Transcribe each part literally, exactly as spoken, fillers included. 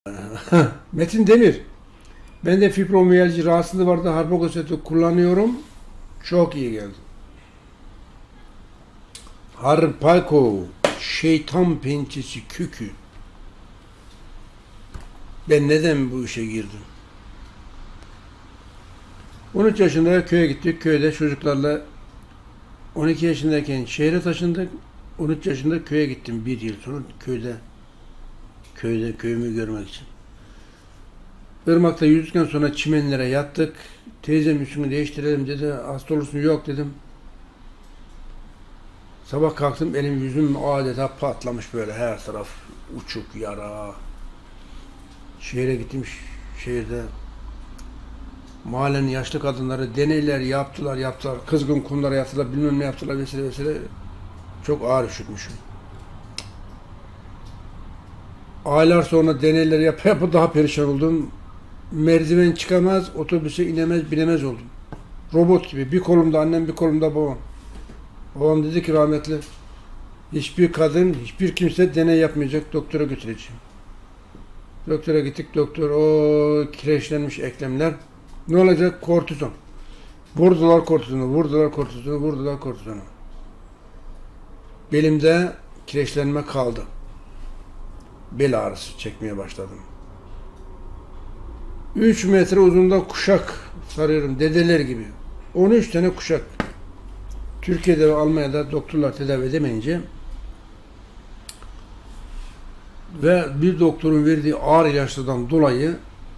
Metin Demir. Ben de fibromiyalji rahatsızlığı vardı. Harpokoseti kullanıyorum. Çok iyi geldi. Harpako. Şeytan pençesi kökü. Ben neden bu işe girdim? on üç yaşında köye gittik. Köyde çocuklarla on iki yaşındayken şehre taşındık. on üç yaşında köye gittim. Bir yıl sonra köyde köyde köyümü görmek için. Irmak'ta yüzdükten sonra çimenlere yattık. Teyzem üstünü değiştirelim dedi. Hasta olursun, yok dedim. Sabah kalktım, elim yüzüm adeta patlamış böyle, her taraf uçuk yara. Şehre gittim, şehirde mahallenin yaşlı kadınları deneyler yaptılar yaptılar. Kızgın kumlara yattılar, bilmem ne yaptılar vesaire vesaire. Çok ağır üşütmüşüm. Aylar sonra deneyler yapa yapa daha perişan oldum. Merdiven çıkamaz, otobüse inemez, binemez oldum. Robot gibi. Bir kolumda annem, bir kolumda babam. Babam dedi ki rahmetli, hiçbir kadın, hiçbir kimse deney yapmayacak, doktora götüreceğim. Doktora gittik, doktor o kireçlenmiş eklemler. Ne olacak? Kortizon. Vurdular kortizonu, vurdular kortizonu, vurdular kortizonu. Belimde kireçlenme kaldı. Bel ağrısı çekmeye başladım. üç metre uzunluğunda kuşak sarıyorum, dedeler gibi. on üç tane kuşak. Türkiye'de ve Almanya'da doktorlar tedavi edemeyince ve bir doktorun verdiği ağır ilaçlardan dolayı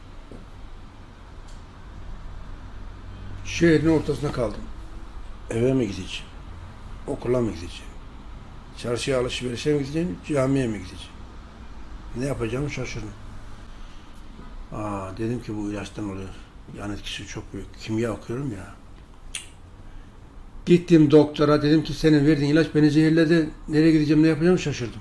şehrin ortasına kaldım. Eve mi gideceğim? Okula mı gideceğim? Çarşıya alışverişe mi gideceğim? Camiye mi gideceğim? Ne yapacağımı şaşırdım. Aa, dedim ki bu ilaçtan oluyor. Yan etkisi çok büyük. Kimya okuyorum ya. Gittim doktora, dedim ki senin verdiğin ilaç beni zehirledi. Nereye gideceğim, ne yapacağım şaşırdım.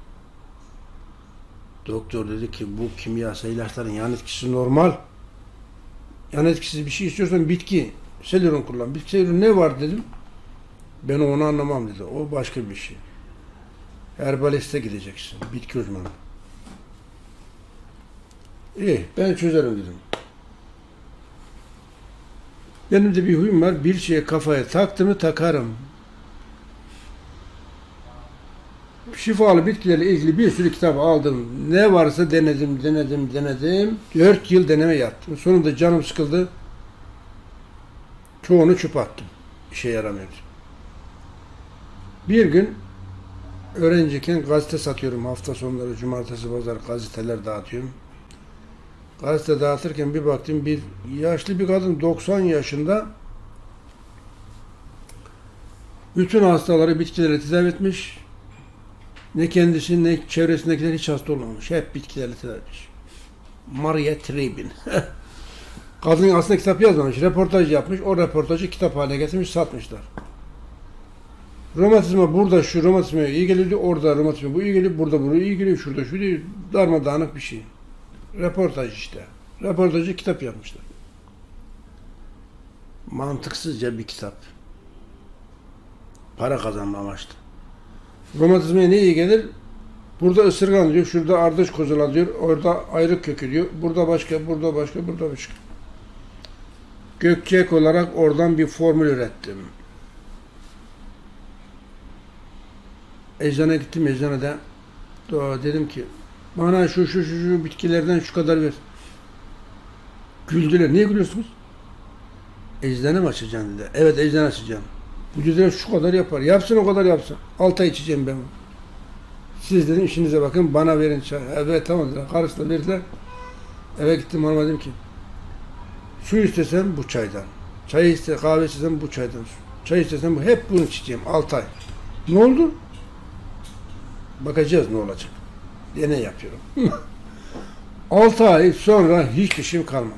Doktor dedi ki bu kimyasal ilaçların yan etkisi normal. Yan etkisiz bir şey istiyorsan bitki. Selüron kullan. Bitki selüron ne var dedim. Ben onu anlamam dedi. O başka bir şey. Herbaliste gideceksin. Bitki uzmanı. İyi, ben çözerim dedim. Benim de bir huyum var. Bir şeye kafaya taktı mı takarım. Şifalı bitkilerle ilgili bir sürü kitap aldım. Ne varsa denedim, denedim, denedim. Dört yıl deneme yaptım. Sonunda canım sıkıldı. Çoğunu çöpe attım. İşe yaramıyordu. Bir gün öğrenciyken gazete satıyorum. Hafta sonları, cumartesi, pazar gazeteler dağıtıyorum. Gazete dağıtırken bir baktım, bir yaşlı bir kadın doksan yaşında bütün hastaları bitkilerle tedavi etmiş. Ne kendisi ne çevresindekiler hiç hasta olmamış. Hep bitkilerle tedavi etmiş. Maria Trebin. Kadın aslında kitap yazmamış. Reportaj yapmış. O reportajı kitap haline getirmiş, satmışlar. Romatizma burada, şu romatizmaya iyi geliyor, orada romatizma bu iyi geliyor, burada bu iyi geliyor, şurada şu değil. Darmadağınık bir şey. Reportaj işte. Reportajı kitap yapmışlar. Mantıksızca bir kitap. Para kazanma amaçlı. Romatizmaya ne iyi gelir? Burada ısırgan diyor, şurada ardış kozala diyor, orada ayrık kökü diyor, burada başka, burada başka, burada başka. Gökçek olarak oradan bir formül ürettim. Eczana gittim, eczanede dedim ki bana şu şu şu şu bitkilerden şu kadar ver. Güldüler. Niye gülüyorsunuz? Eczane mi açacaksın dedi. Evet, eczane açacağım. Bu dediler şu kadar yapar. Yapsın, o kadar yapsın. Altı ay içeceğim ben. Siz dedim işinize bakın, bana verin çay. Evet tamam dediler. Karısına verdiler. Eve gittim, hanıma dedim ki su istesem bu çaydan. Çay iste, kahve istesem bu çaydan. Çay istesem bu. Hep bunu içeceğim. Altı ay. Ne oldu? Bakacağız ne olacak. Deney yapıyorum. Altı ay sonra hiçbir şeyim kalmadı.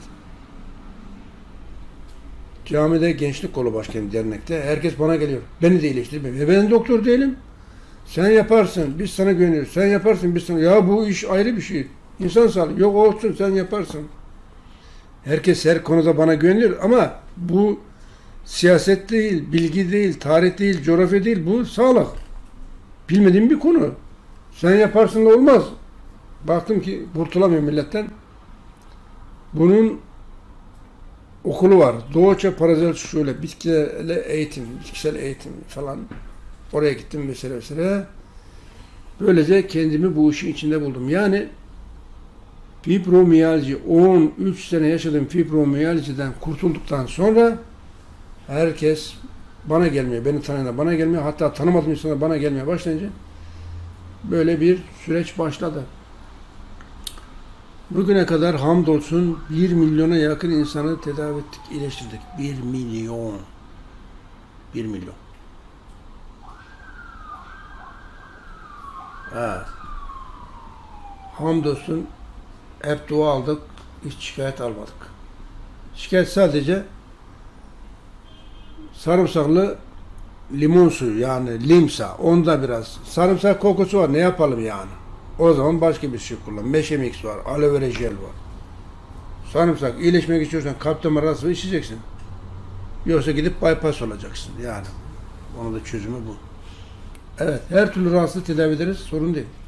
Camide Gençlik Kolu Başkanı dernekte. Herkes bana geliyor. Beni de iyileştirmiyor. E ben doktor değilim. Sen yaparsın. Biz sana güveniyoruz. Sen yaparsın. Biz sana. Ya bu iş ayrı bir şey. İnsan sağlığı. Yok olsun, sen yaparsın. Herkes her konuda bana güveniyor ama bu siyaset değil, bilgi değil, tarih değil, coğrafya değil. Bu sağlık. Bilmediğim bir konu. Sen yaparsın da olmaz. Baktım ki kurtulamıyorum milletten. Bunun okulu var. Doğuça Parazel şöyle bitkisel eğitim, bitkisel eğitim falan. Oraya gittim mesela mesela. Böylece kendimi bu işin içinde buldum. Yani fibromiyalji, on üç sene yaşadığım fibromiyalciden kurtulduktan sonra herkes bana gelmiyor. Beni tanıyana bana gelmiyor. Hatta tanımadığım insanlar bana gelmeye başlayınca böyle bir süreç başladı. Bugüne kadar hamdolsun bir milyona yakın insanı tedavi ettik, iyileştirdik. Bir milyon. Bir milyon. Evet. Hamdolsun hep dua aldık, hiç şikayet almadık. Şikayet sadece sarımsaklı limon suyu yani limsa. Onda biraz sarımsak kokusu var. Ne yapalım yani? O zaman başka bir şey kullan. Meşe mix var, aloe vera jel var. Sarımsak iyileşmek istiyorsan kalp damar rahatsızlığı içeceksin. Yoksa gidip bypass olacaksın yani. Onun da çözümü bu. Evet, her türlü rahatsızlığı tedavi ederiz. Sorun değil.